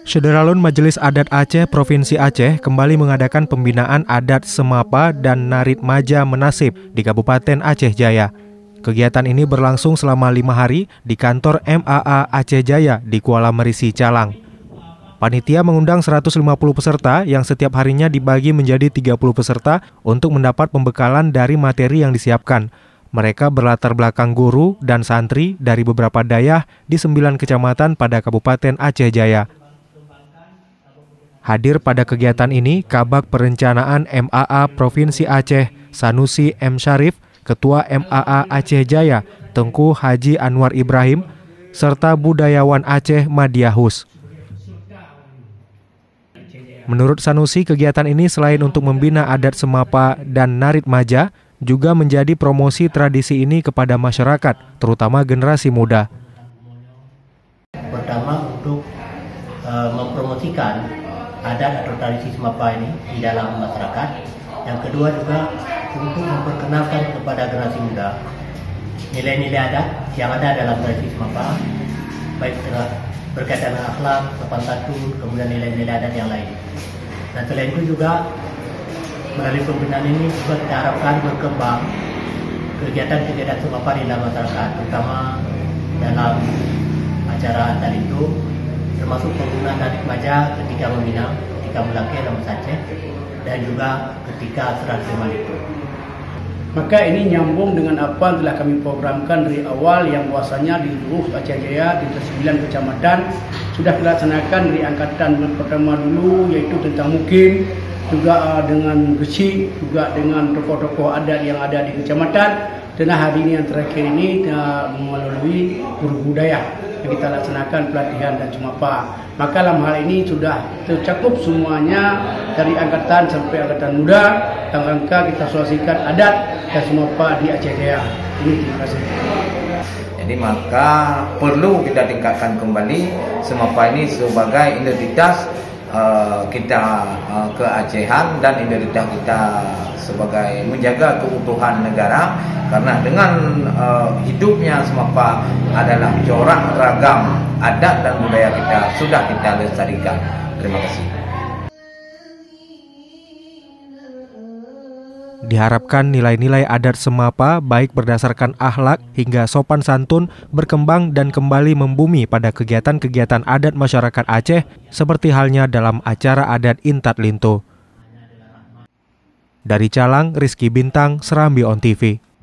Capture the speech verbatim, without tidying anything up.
Syederalun Majelis Adat Aceh Provinsi Aceh kembali mengadakan pembinaan adat Semapa dan Narit Maja Menasib di Kabupaten Aceh Jaya. Kegiatan ini berlangsung selama lima hari di kantor M A A Aceh Jaya di Kuala Merisi, Calang. Panitia mengundang seratus lima puluh peserta yang setiap harinya dibagi menjadi tiga puluh peserta untuk mendapat pembekalan dari materi yang disiapkan. Mereka berlatar belakang guru dan santri dari beberapa dayah di sembilan kecamatan pada Kabupaten Aceh Jaya. Hadir pada kegiatan ini Kabag Perencanaan M A A Provinsi Aceh Sanusi M. Syarif, Ketua M A A Aceh Jaya Tengku Haji Anwar Ibrahim, serta budayawan Aceh Madiahus. Menurut Sanusi, kegiatan ini selain untuk membina adat Semapa dan Narit Maja, juga menjadi promosi tradisi ini kepada masyarakat, terutama generasi muda. Pertama, untuk uh, mempromosikan adat atau tradisi Semapa ini di dalam masyarakat. Yang kedua juga untuk memperkenalkan kepada generasi muda nilai-nilai adat yang ada dalam tradisi Semapa, baik berkaitan dengan akhlak, sopan santun, kemudian nilai-nilai adat yang lain. Dan selain itu juga melalui pembinaan ini juga kita harapkan berkembang kegiatan-kegiatan Semapa di dalam masyarakat, terutama dalam acara tadi itu, termasuk penggunaan Narit Maja ketika meminang, ketika melangkah dalam Aceh, dan juga ketika serah terima itu. Maka ini nyambung dengan apa yang telah kami programkan dari awal, yang bahwasanya di seluruh Aceh Jaya di sembilan kecamatan sudah dilaksanakan dari angkatan pertama dulu, yaitu tentang mukim, juga uh, dengan besi, juga dengan tokoh-tokoh adat yang ada di kecamatan, dan hari ini yang terakhir ini uh, melalui guru budaya yang kita laksanakan pelatihan dan Semapa. Maka dalam hal ini sudah tercakup semuanya dari angkatan sampai angkatan muda dalam rangka kita sosialisasikan adat dan Semapa di Aceh Jaya. Ini terima kasih. Jadi maka perlu kita tingkatkan kembali Semapa ini sebagai identitas uh, kita uh, keacehan dan identitas kita sebagai menjaga keutuhan negara, karena dengan uh, hidupnya Semapa adalah corak ragam adat dan budaya kita sudah kita lestarikan. Terima kasih. Diharapkan nilai-nilai adat Semapa baik berdasarkan akhlak hingga sopan santun berkembang dan kembali membumi pada kegiatan-kegiatan adat masyarakat Aceh seperti halnya dalam acara adat Intat Lintu. Dari Calang, Rizky Bintang, Serambi On T V.